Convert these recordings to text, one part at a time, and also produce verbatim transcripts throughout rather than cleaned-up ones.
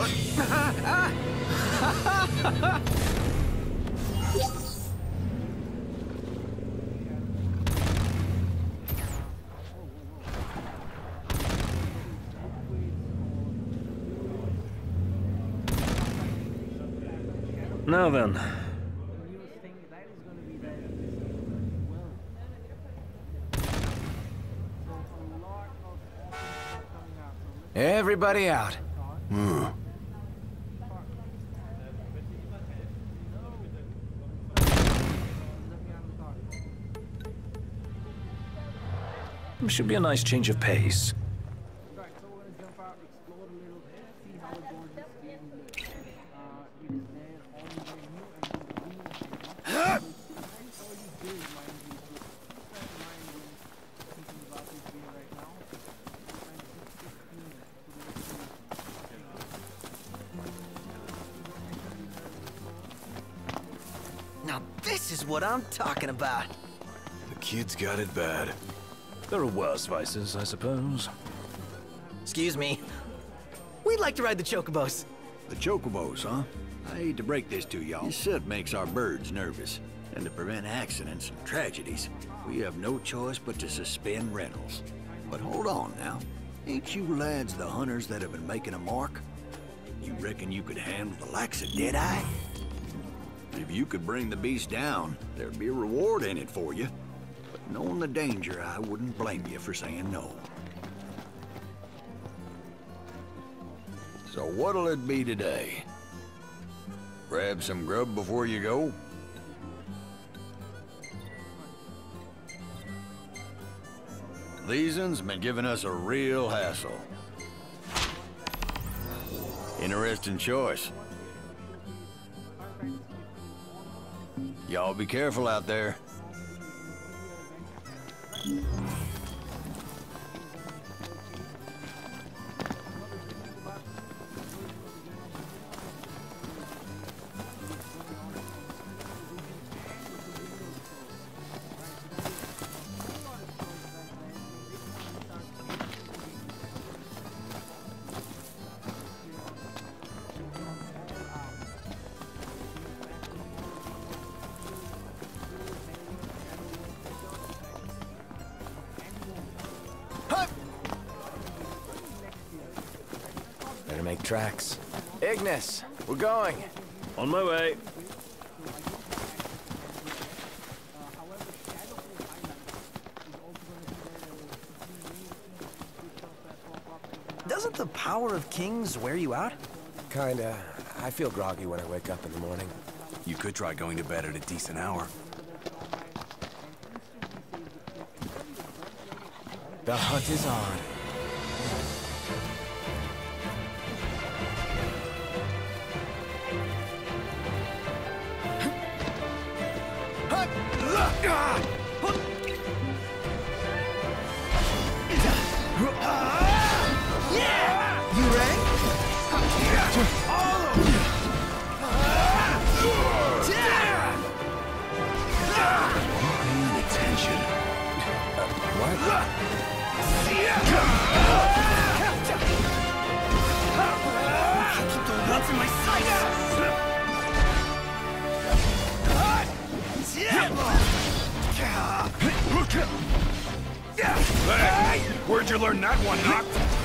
Now then. Everybody out. Hmm. Should be a nice change of pace. Now this is what I'm talking about. The kid's got it bad. There are worse vices, I suppose. Excuse me. We'd like to ride the chocobos. The chocobos, huh? I hate to break this to y'all. This shit makes our birds nervous. And to prevent accidents and tragedies, we have no choice but to suspend rentals. But hold on now. Ain't you lads the hunters that have been making a mark? You reckon you could handle the likes of Deadeye? If you could bring the beast down, there'd be a reward in it for you. But knowing the danger, I wouldn't blame you for saying no. So what'll it be today? Grab some grub before you go? These uns been giving us a real hassle. Interesting choice. Y'all be careful out there. Better make tracks. Ignis, we're going. On my way. Doesn't the power of kings wear you out? Kinda. I feel groggy when I wake up in the morning. You could try going to bed at a decent hour. The hunt is on. You ready? Paying attention. What? Keep the what's in my sights! Hey, where'd you learn that one, Noct?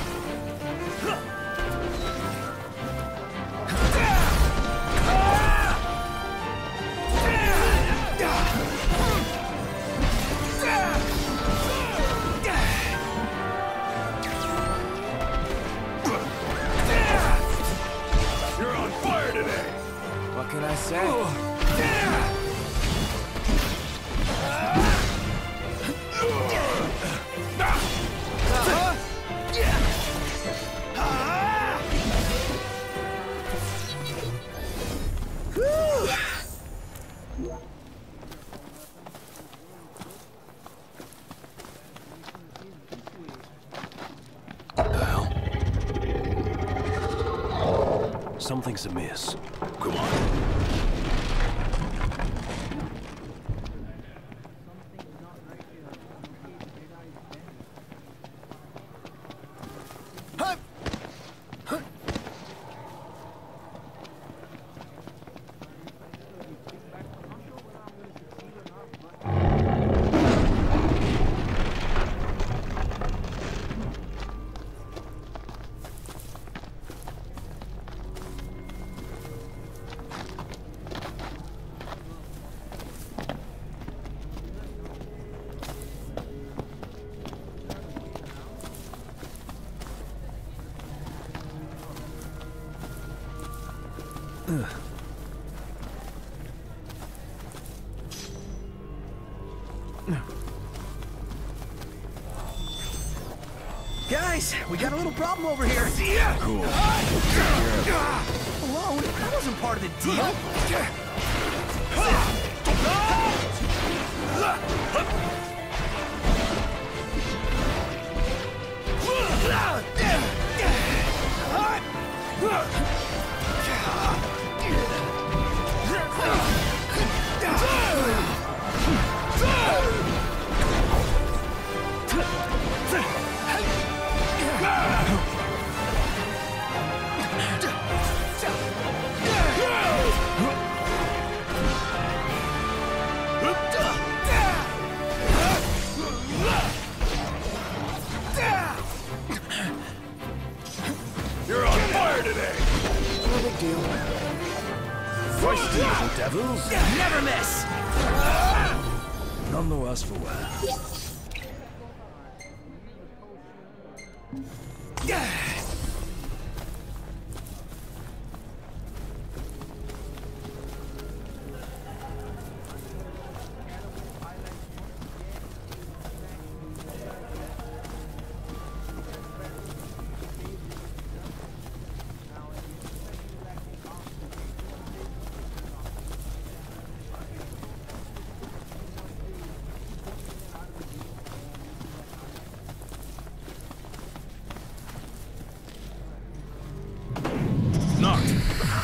You're on fire today! What can I say? Something's amiss. Come on. Guys, we got a little problem over here. Cool. Alone? That wasn't part of the deal. You're on fire today! No big deal. Feisty little devils. Never miss! None the worse for wear. Knocked.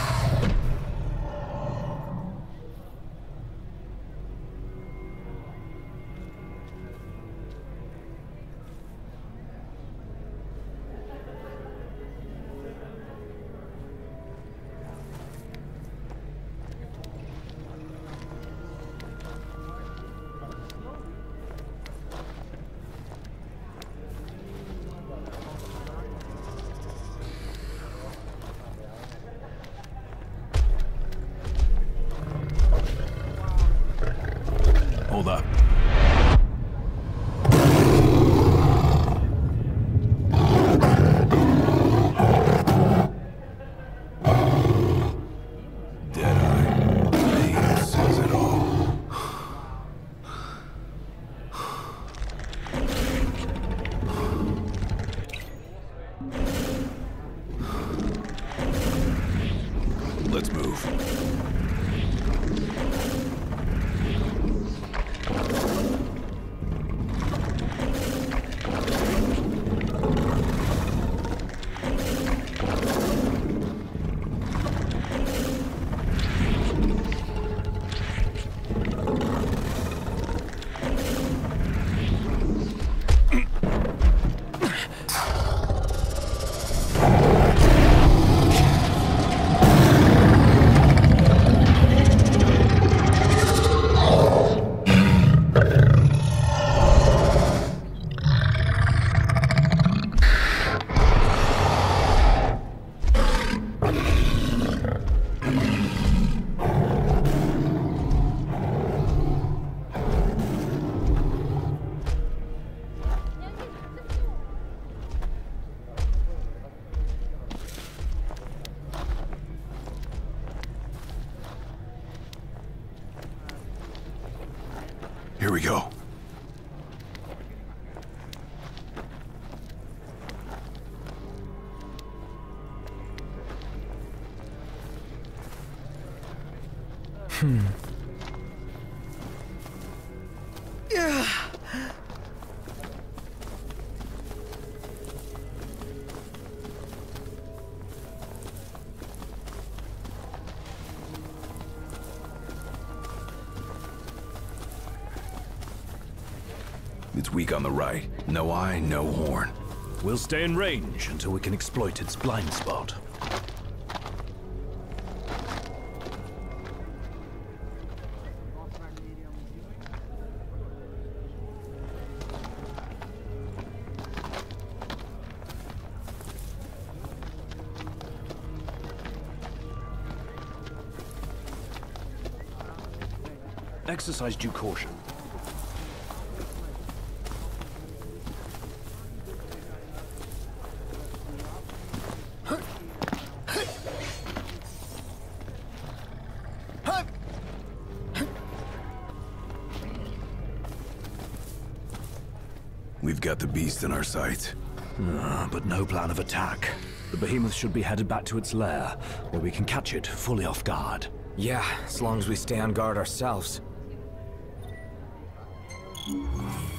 Hold up. Deadeye. Pain says it all. Let's move. Here we go. Hmm. Yeah. It's weak on the right. No eye, no horn. We'll stay in range until we can exploit its blind spot. Exercise due caution. We've got the beast in our sights. Uh, but no plan of attack. The behemoth should be headed back to its lair, where we can catch it fully off guard. Yeah, as long as we stay on guard ourselves.